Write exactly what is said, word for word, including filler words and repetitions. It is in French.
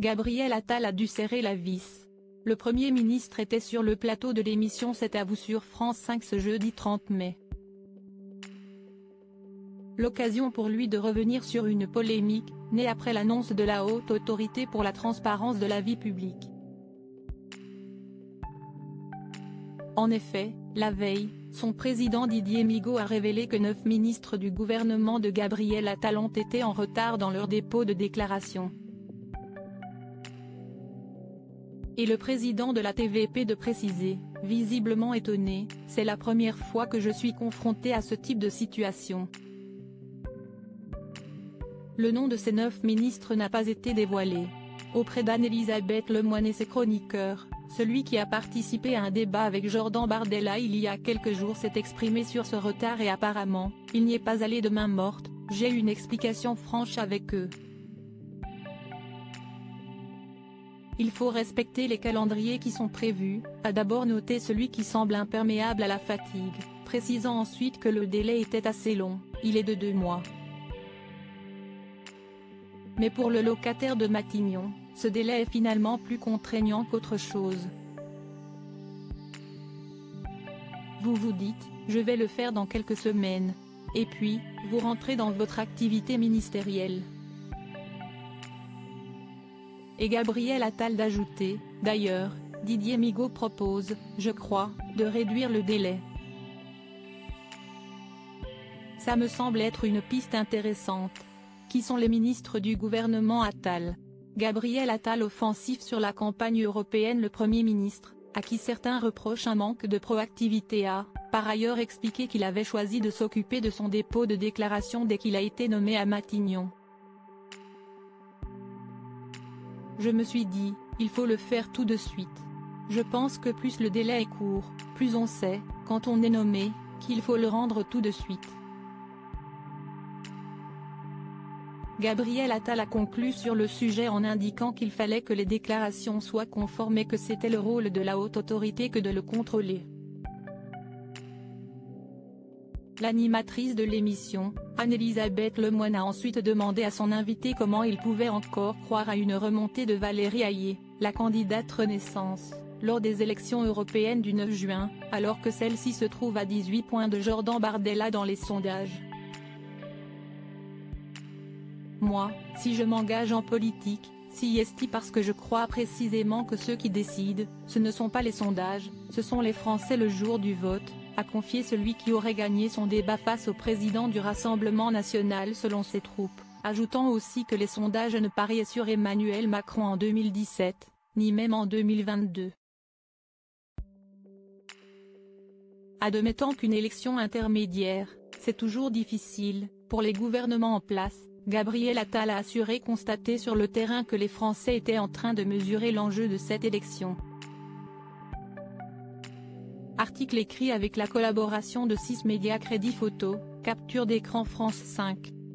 Gabriel Attal a dû serrer la vis. Le Premier ministre était sur le plateau de l'émission C'est à vous sur France cinq ce jeudi trente mai. L'occasion pour lui de revenir sur une polémique, née après l'annonce de la Haute Autorité pour la transparence de la vie publique. En effet, la veille, son président Didier Migaud a révélé que neuf ministres du gouvernement de Gabriel Attal ont été en retard dans leur dépôt de déclaration. Et le président de la T V P de préciser, visiblement étonné, « C'est la première fois que je suis confronté à ce type de situation ». Le nom de ces neuf ministres n'a pas été dévoilé. Auprès d'Anne-Elisabeth Lemoine et ses chroniqueurs, celui qui a participé à un débat avec Jordan Bardella il y a quelques jours s'est exprimé sur ce retard et apparemment, il n'y est pas allé de main morte, j'ai eu une explication franche avec eux. Il faut respecter les calendriers qui sont prévus, a d'abord noté celui qui semble imperméable à la fatigue, précisant ensuite que le délai était assez long, il est de deux mois. Mais pour le locataire de Matignon, ce délai est finalement plus contraignant qu'autre chose. Vous vous dites, je vais le faire dans quelques semaines. Et puis, vous rentrez dans votre activité ministérielle. Et Gabriel Attal d'ajouter, d'ailleurs, Didier Migaud propose, je crois, de réduire le délai. Ça me semble être une piste intéressante. Qui sont les ministres du gouvernement Attal? Gabriel Attal offensif sur la campagne européenne. Le Premier ministre, à qui certains reprochent un manque de proactivité, a, par ailleurs expliqué qu'il avait choisi de s'occuper de son dépôt de déclaration dès qu'il a été nommé à Matignon. Je me suis dit, il faut le faire tout de suite. Je pense que plus le délai est court, plus on sait, quand on est nommé, qu'il faut le rendre tout de suite. Gabriel Attal a conclu sur le sujet en indiquant qu'il fallait que les déclarations soient conformes et que c'était le rôle de la haute autorité que de le contrôler. L'animatrice de l'émission, Anne-Elisabeth Lemoine a ensuite demandé à son invité comment il pouvait encore croire à une remontée de Valérie Ayé, la candidate Renaissance, lors des élections européennes du neuf juin, alors que celle-ci se trouve à dix-huit points de Jordan Bardella dans les sondages. Moi, si je m'engage en politique, si est parce que je crois précisément que ceux qui décident, ce ne sont pas les sondages, ce sont les Français le jour du vote, a confié celui qui aurait gagné son débat face au président du Rassemblement national selon ses troupes, ajoutant aussi que les sondages ne pariaient sur Emmanuel Macron en deux mille dix-sept, ni même en deux mille vingt-deux. Admettant qu'une élection intermédiaire, c'est toujours difficile, pour les gouvernements en place, Gabriel Attal a assuré constater sur le terrain que les Français étaient en train de mesurer l'enjeu de cette élection. Article écrit avec la collaboration de six médias Crédit Photo, capture d'écran France cinq.